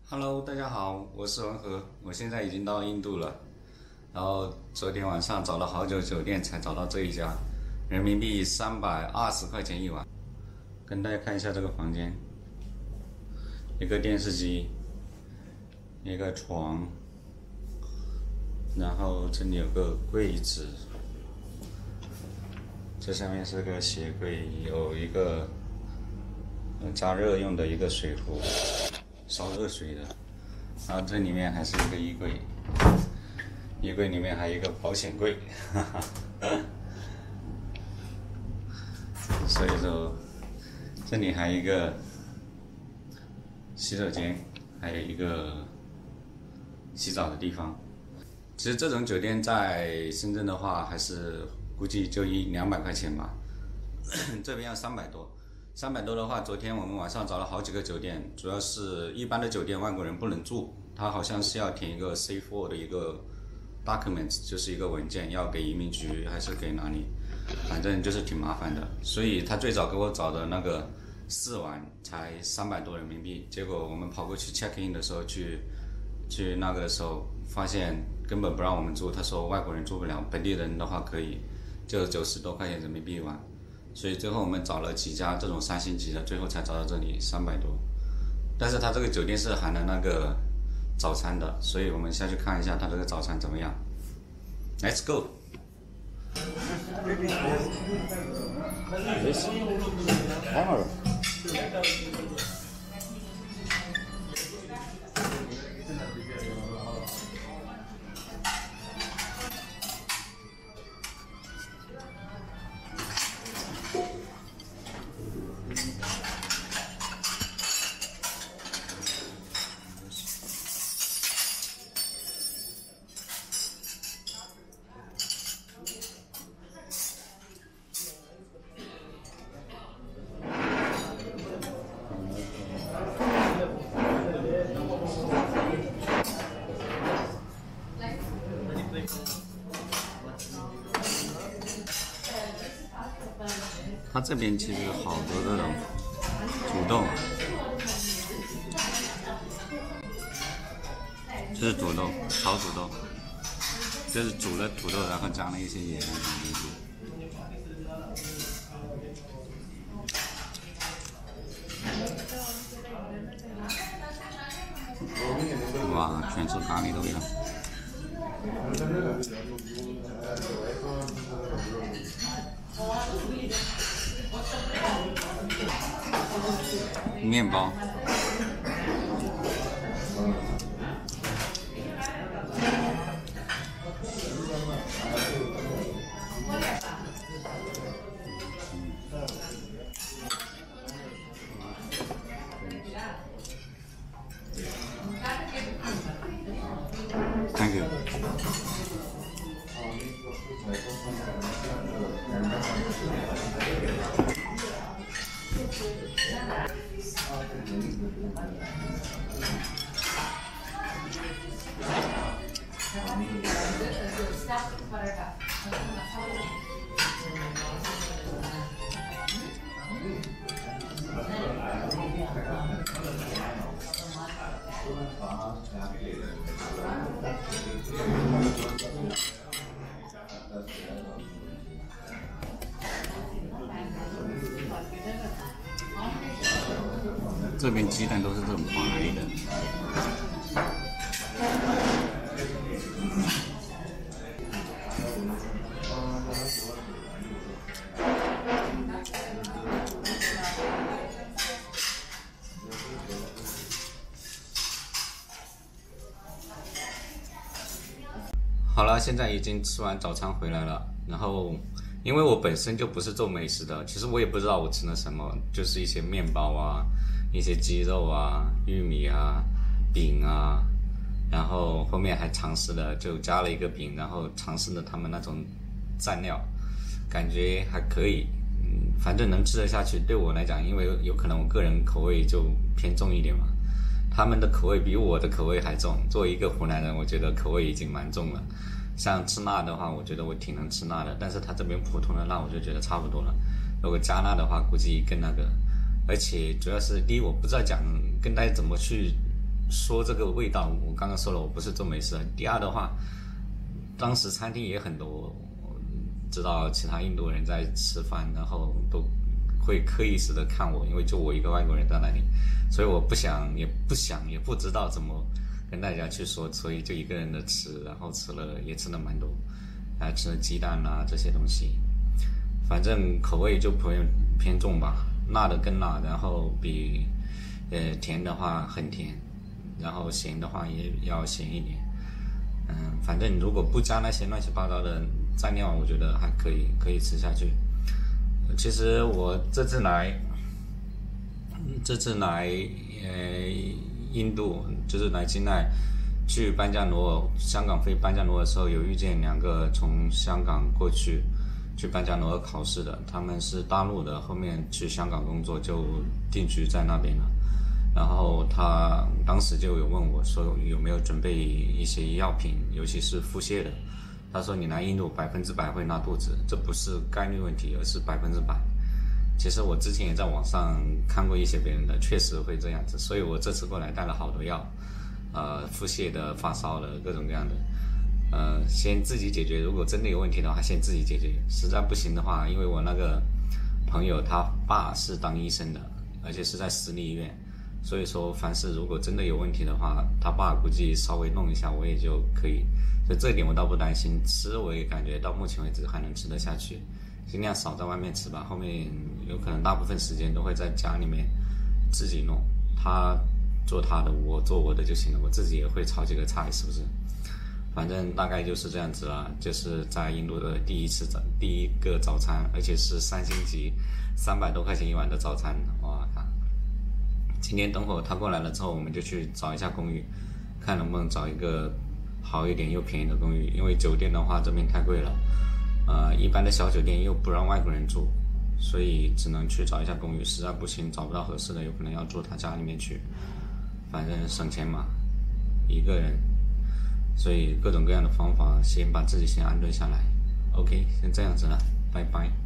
Hello，大家好，我是文和，我现在已经到印度了。然后昨天晚上找了好久酒店才找到这一家，人民币320块钱一晚。跟大家看一下这个房间，一个电视机，一个床，然后这里有个柜子，这上面是个鞋柜，有一个加热用的一个水壶。烧热水的，然后这里面还是一个衣柜，衣柜里面还有一个保险柜，所以说这里还有一个洗手间，还有一个洗澡的地方。其实这种酒店在深圳的话，还是估计就200块钱吧，这边要300多。300多的话，昨天我们晚上找了好几个酒店，主要是一般的酒店外国人不能住，他好像是要填一个 C4 的一个 document， 就是一个文件，要给移民局还是给哪里，反正就是挺麻烦的。所以他最早给我找的那个4晚才300多人民币，结果我们跑过去 check in 的时候去那个的时候，发现根本不让我们住，他说外国人住不了，本地人的话可以，就90多块钱人民币一晚。所以最后我们找了几家这种3星级的，最后才找到这里300多。但是它这个酒店是含了那个早餐的，所以我们下去看一下它这个早餐怎么样。Let's go. This camera. 它这边其实好多这种土豆，这是土豆，炒土豆，这是煮了土豆，然后加了一些盐进去。哇，全是咖喱豆芽。面包，Thank you。这边鸡蛋都是这种白的。好了，现在已经吃完早餐回来了，然后因为我本身就不是做美食的，其实我也不知道我吃了什么，就是一些面包啊，一些鸡肉啊，玉米啊，饼啊，然后后面还尝试了，就加了一个饼，然后尝试了他们那种蘸料，感觉还可以，反正能吃得下去。对我来讲，因为有可能我个人口味就偏重一点嘛，他们的口味比我的口味还重。作为一个湖南人，我觉得口味已经蛮重了。像吃辣的话，我觉得我挺能吃辣的，但是他这边普通的辣我就觉得差不多了。如果加辣的话，估计更那个。而且主要是第一，我不知道跟大家怎么去说这个味道，我刚刚说了，我不是做美食。第二的话，当时餐厅也很多，知道其他印度人在吃饭，然后都会刻意式的看我，因为就我一个外国人在那里，所以我不想也不知道怎么跟大家去说，所以就一个人的吃，然后吃了蛮多，还吃了鸡蛋啊这些东西，反正口味就偏重吧，辣的更辣，然后比甜的话很甜，然后咸的话也要咸一点。反正如果不加那些乱七八糟的蘸料，我觉得还可以吃下去。其实我这次来印度，就是来金奈去班加罗，香港飞班加罗的时候，有遇见2个从香港过去班加罗考试的，他们是大陆的，后面去香港工作就定居在那边了。然后他当时就有问我说有没有准备一些药品，尤其是腹泻的。他说你来印度100%会拉肚子，这不是概率问题，而是100%。其实我之前也在网上看过一些别人的，确实会这样子，所以我这次过来带了好多药，腹泻的、发烧的，各种各样的。先自己解决，如果真的有问题的话，先自己解决。实在不行的话，因为我那个朋友他爸是当医生的，而且是在私立医院。所以说，凡是如果真的有问题的话，他爸估计稍微弄一下，我也就可以。所以这一点我倒不担心。吃我也感觉到目前为止还能吃得下去，尽量少在外面吃吧。后面有可能大部分时间都会在家里面自己弄，他做他的，我做我的就行了。我自己也会炒几个菜，是不是？反正大概就是这样子了。就是在印度的第一个早餐，而且是3星级，300多块钱一碗的早餐，哇！今天等会他过来了之后，我们就去找一下公寓，看能不能找一个好一点又便宜的公寓。因为酒店的话这边太贵了，一般的小酒店又不让外国人住，所以只能去找一下公寓。实在不行找不到合适的，有可能要住他家里面去。反正省钱嘛，一个人，所以各种各样的方法，先把自己先安顿下来。OK，先这样子了，拜拜。